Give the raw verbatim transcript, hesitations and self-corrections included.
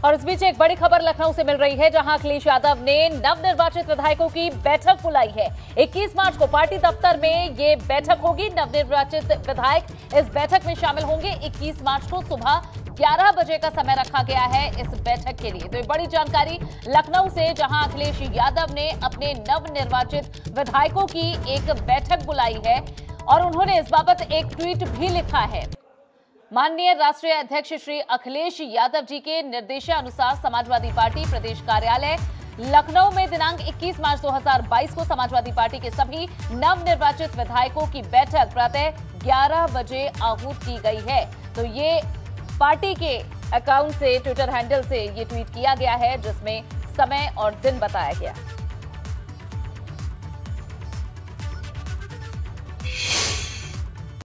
और इस बीच एक बड़ी खबर लखनऊ से मिल रही है, जहां अखिलेश यादव ने नवनिर्वाचित विधायकों की बैठक बुलाई है। इक्कीस मार्च को पार्टी दफ्तर में ये बैठक होगी। नवनिर्वाचित विधायक इस बैठक में शामिल होंगे। इक्कीस मार्च को सुबह ग्यारह बजे का समय रखा गया है इस बैठक के लिए। तो ये बड़ी जानकारी लखनऊ से, जहां अखिलेश यादव ने अपने नवनिर्वाचित विधायकों की एक बैठक बुलाई है और उन्होंने इस बाबत एक ट्वीट भी लिखा है। माननीय राष्ट्रीय अध्यक्ष श्री अखिलेश यादव जी के निर्देशानुसार समाजवादी पार्टी प्रदेश कार्यालय लखनऊ में दिनांक इक्कीस मार्च दो हज़ार बाईस को समाजवादी पार्टी के सभी नवनिर्वाचित विधायकों की बैठक प्रातः ग्यारह बजे आहूत की गई है। तो ये पार्टी के अकाउंट से, ट्विटर हैंडल से ये ट्वीट किया गया है, जिसमें समय और दिन बताया गया।